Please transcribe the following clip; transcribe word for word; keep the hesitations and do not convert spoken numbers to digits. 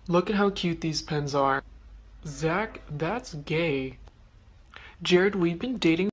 Look at how cute these pens are. Zach, that's gay. Jared, we've been dating